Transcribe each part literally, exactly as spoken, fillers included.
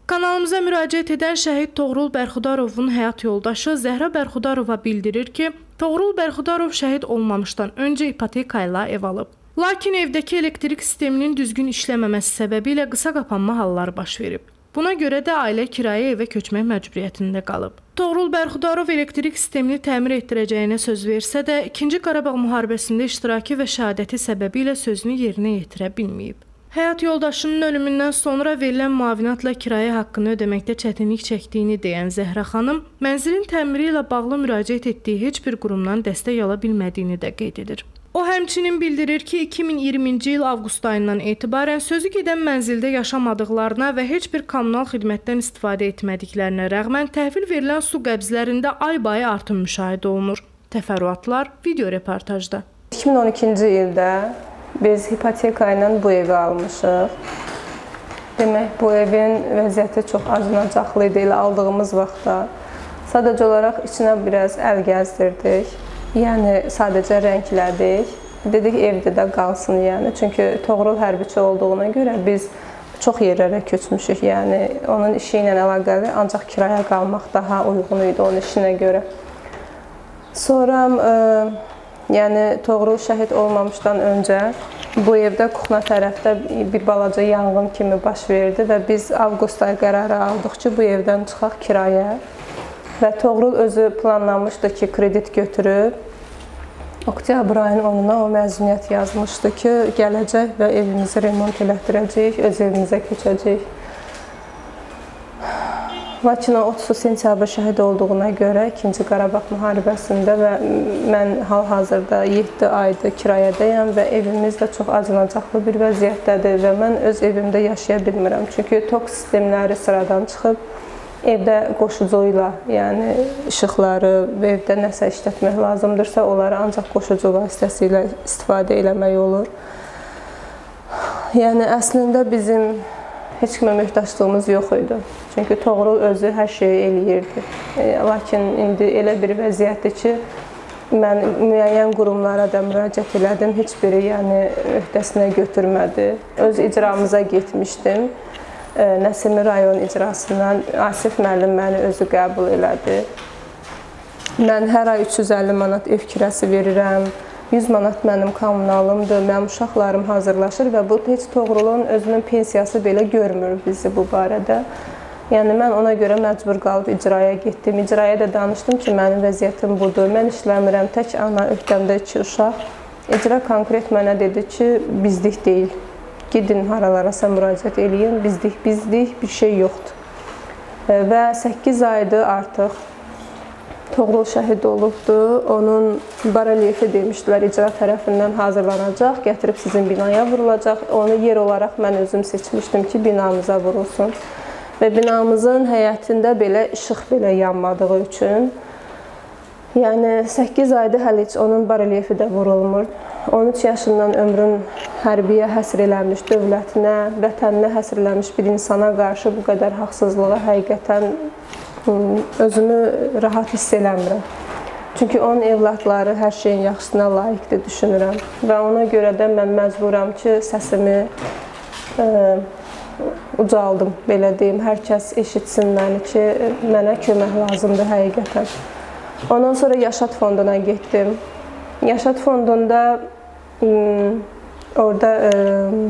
Kanalımıza müraciət edən şəhid Toğrul Bərxudarovun həyat yoldaşı Zəhra Bərxudarova bildirir ki, Toğrul Bərxudarov şəhid olmamışdan öncə ipoteka ilə ev alıb. Lakin evdəki elektrik sisteminin düzgün işləməməsi səbəbilə qısa qapanma halları baş verib. Buna görə də ailə kirayə evə köçmək məcburiyyətində qalıb. Toğrul Bərxudarov elektrik sistemini təmir etdirəcəyinə söz versə də, İkinci Qarabağ müharibəsində iştirakı və şəhadəti səbəbilə sözünü yerinə yetirə bilməyib. Həyat yoldaşının ölümündən sonra verilən müavinatla kirayə haqqını ödəməkdə çətinlik çəkdiyini deyən Zəhra xanım, mənzilin təmiri ilə bağlı müraciət etdiyi heç bir qurumdan dəstək ala bilmədiyini də qeyd edir. O həmçinin bildirir ki, iki min iyirminci il avqust ayından etibarən sözü gedən mənzildə yaşamadıqlarına və heç bir kommunal xidmətdən istifadə etmədiklərinə rəğmən təhvil verilən su qəbzlərində ay-bayı artım müşahidə olunur. Təfərrüatlar video reportajda. iki min on ikinci ildə biz hipoteka ilə bu evi almışıq. Demək, bu evin vəziyyəti çox acınacaqlı idi ilə aldığımız vaxtda. Sadəcə olaraq içinə biraz əl gəzdirdik. Yəni, sadəcə rənglədik. Dedik, evdə də qalsın, yəni. Çünki Toğrul hərbiçi olduğuna görə biz çox yerlərə köçmüşük. Yəni, onun işi ilə əlaqəli ancaq kiraya qalmaq daha uyğun idi onun işinə görə. Sonra yəni, Toğrul şəhid olmamışdan öncə bu evdə Kuxna tərəfdə bir balaca yanğın kimi baş verdi və biz avqust ayı qərarı aldıq ki, bu evdən çıxaq kirayə. Və Toğrul özü planlamışdı ki, kredit götürüb, oktyabr ayının onuna o məzuniyyət yazmışdı ki, gələcək və evimizi remont elətdirəcəyik, öz evimizə köçəcəyik. Lakin o otuz sentyabr şəhid olduğuna görə İkinci Qarabağ müharibəsində və mən hal-hazırda yeddi aydır kirayədəyəm və evimiz də çox acınacaqlı bir vəziyyətdədir və mən öz evimdə yaşaya bilmirəm. Çünki tok sistemləri sıradan çıxıb, evdə qoşucu ilə, yəni işıqları və evdə nəsə işlətmək lazımdırsa, onları ancaq qoşucu vasitəsilə istifadə eləmək olur. Yəni, əslində bizim heç kimə möhtaçlığımız yox idi. Çünki Toğrul özü hər şeyi eləyirdi. Lakin indi elə bir vəziyyətdir ki, mən müəyyən qurumlara da müraciət elədim. Heç biri yəni, öhdəsinə götürmədi. Öz icramıza getmişdim. Nəsimi rayon icrasından Asif müəllim məni özü qəbul elədi. Mən hər ay üç yüz əlli manat ev kirəsi verirəm. yüz manat mənim kommunalımdır, mənim uşaqlarım hazırlaşır və bu heç Toğrulun özünün pensiyası belə görmür bizi bu barədə. Yəni, mən ona görə məcbur qalıb icraya getdim. İcraya da danışdım ki, mənim vəziyyətim budur, mən işləmirəm, tək ana, öhdəmdə iki uşaq. İcra konkret mənə dedi ki, bizlik deyil. Gidin haralarasa müraciət eləyin, bizlik, bizlik bir şey yoxdur. Və səkkiz aydır artıq Toğrul şəhid olubdu. Onun barelyefi demişdilər, icra tərəfindən hazırlanacaq, gətirib sizin binaya vurulacaq. Onu yer olaraq mən özüm seçmişdim ki, binamıza vurulsun. Və binamızın həyətində belə işıq belə yanmadığı üçün, yəni səkkiz ayda hələ heç onun barelyefi də vurulmur. on üç yaşından ömrün hərbiyə həsr eləmiş, dövlətinə, vətəninə həsr eləmiş bir insana qarşı bu qədər haqsızlığa həqiqətən özümü rahat hiss eləmirəm. Çünki onun evladları hər şeyin yaxşısına layiqdir düşünürəm. Və ona görə də mən məcburam ki, səsimi e, ucaldım, belə deyim. Hər kəs eşitsin məni ki, mənə kömək lazımdır həqiqətən. Ondan sonra Yaşad fonduna getdim. Yaşad fondunda orada e,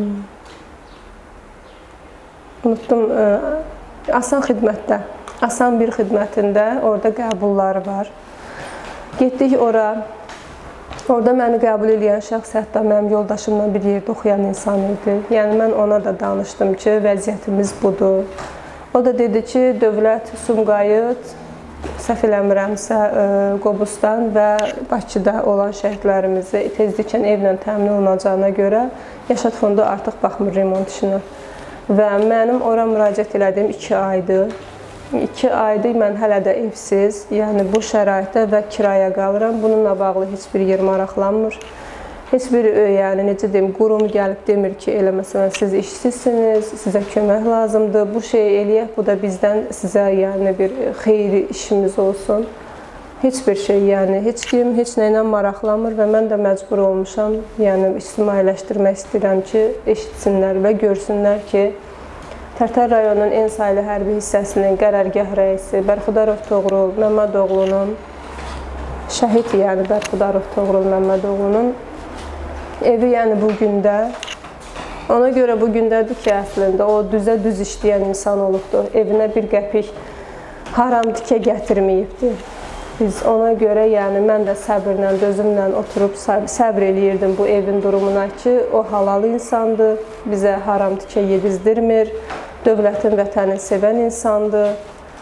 unuttum, e, asan xidmətdə. Asan bir xidmətində orada qəbulları var. Getdik ora. Orada məni qəbul edən şəxs hətta mənim yoldaşımla bir yerdə oxuyan insan idi. Yəni, mən ona da danışdım ki, vəziyyətimiz budur. O da dedi ki, dövlət Sumqayıt, səhv eləmirəmsə, Qobustan və Bakıda olan şəhidlərimizi tezliklə evlə təmin olunacağına görə Yaşad fondu artıq baxmır remont işinə. Və mənim ora müraciət elədiyim iki aydır. İki aydır mən hələ də evsiz, yəni bu şəraitdə və kiraya qalıram. Bununla bağlı heç bir yer maraqlanmır. Heç bir, yəni necə deyim, qurum gəlib demir ki, elə məsələn, siz işsizsiniz, sizə kömək lazımdır, bu şeyi eləyək, bu da bizdən sizə yəni bir xeyri işimiz olsun. Heç bir şey, yəni heç kim heç nə ilə maraqlanmır və mən də məcbur olmuşam, yəni ictimailəşdirmək istəyirəm ki, eşitsinlər və görsünlər ki, Tərtər rayonunun en saylı hərbi hissəsinin qərargah rəisi Bərxudarov Toğrul Məmmədoğlunun, şəhid yəni Bərxudarov Toğrul Məmmədoğlunun evi yəni bu gündə, ona görə bu gündədir ki, əslində o düzə düz işləyən insan olubdur. Evinə bir qəpik haram tikə gətirməyibdir. Biz ona görə, yəni mən də səbirlə, dözümlə oturub səbr eləyirdim bu evin durumuna ki, o halal insandır, bizə haram tikə yedizdirmir, dövlətin, vətəni sevən insandır.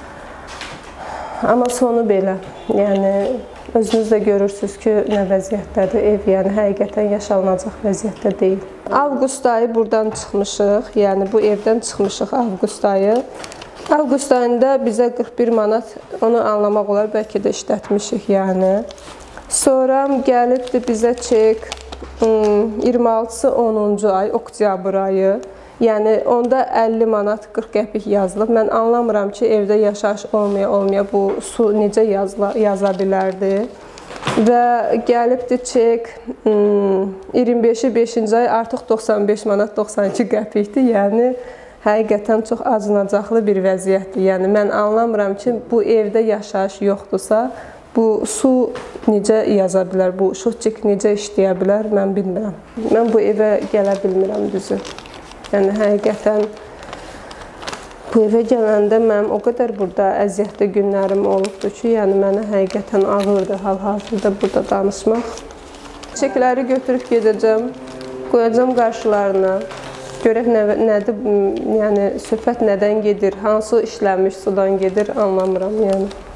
Amma sonu belə, yəni özünüz də görürsünüz ki, nə vəziyyətdədir ev, yəni həqiqətən yaşanılacaq vəziyyətdə deyil. Avqust ayı buradan çıxmışıq, yəni bu evdən çıxmışıq avqust ayı. Avqust ayında bizə qırx bir manat, onu anlamaq olar, bəlkə də işlətmişik yəni. Sonra gəlibdir bizə çek iyirmi altısı onuncu ay, oktyabr ayı. Yəni onda əlli manat qırx qəpik yazılıb. Mən anlamıram ki, evdə yaşayış olmaya-olmaya bu su necə yazıla, yaza bilərdi. Və gəlibdir çek iyirmi beşi beşinci ay artıq doxsan beş manat doxsan iki qəpikdir. Yəni həqiqətən çox acınacaqlı bir vəziyyətdir. Yəni mən anlamıram ki, bu evdə yaşayış yoxdursa, bu su necə yaza bilər, bu şotçik necə işləyə bilər, mən bilmirəm. Mən bu evə gələ bilmirəm düzü. Yəni həqiqətən bu evə gələndə mənim o qədər burada əziyyətli günlərim olubdur ki, yəni mənə həqiqətən ağırdır hal-hazırda burada danışmaq. Çiçəkləri götürüb gedəcəm, qoyacam qarşılarına. Görək nədir, yəni söhbət nədən gedir, hansı işlənmiş sudan gedir, anlamıram yəni.